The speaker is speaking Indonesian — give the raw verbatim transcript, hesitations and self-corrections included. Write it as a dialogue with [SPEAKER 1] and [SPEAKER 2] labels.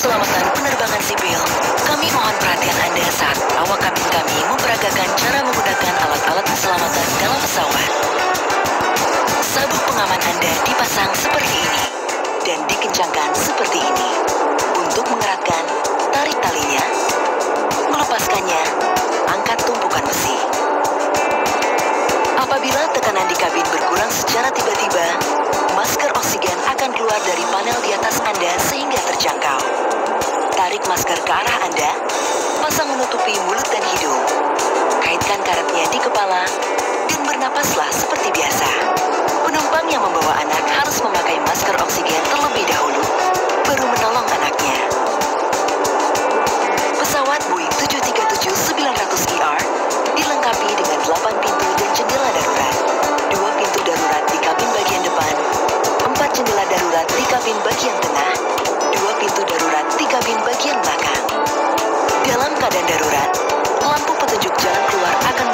[SPEAKER 1] keselamatan penerbangan sipil, kami mohon perhatian Anda saat awak kabin kami memperagakan cara menggunakan alat-alat keselamatan dalam pesawat. Sabuk pengaman Anda dipasang seperti ini dan dikencangkan seperti ini. Untuk mengeratkan, tarik talinya. Melepaskannya, angkat tumpukan besi. Apabila tekanan di kabin berkurang secara tiba-tiba, masker oksigen akan keluar dari panel di atas Anda sehingga terjangkau. Tarik masker ke arah Anda, pasang menutupi mulut dan hidung. Kaitkan karetnya di kepala, dan bernapaslah seperti biasa. Penumpang yang membawa anak harus memakai masker oksigen terlebih dahulu, baru menolong anaknya. Pesawat Boeing tujuh tiga tujuh sembilan ratus E R dilengkapi dengan delapan pintu dan jendela darurat, dua pintu darurat di kabin bagian depan, empat jendela darurat di kabin bagian tengah, dua pintu darurat di kabin bagian belakang. Dalam keadaan darurat, lampu petunjuk jalan keluar akan